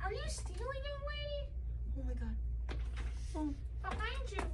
Are you stealing it, lady? Oh my god. Oh, behind you.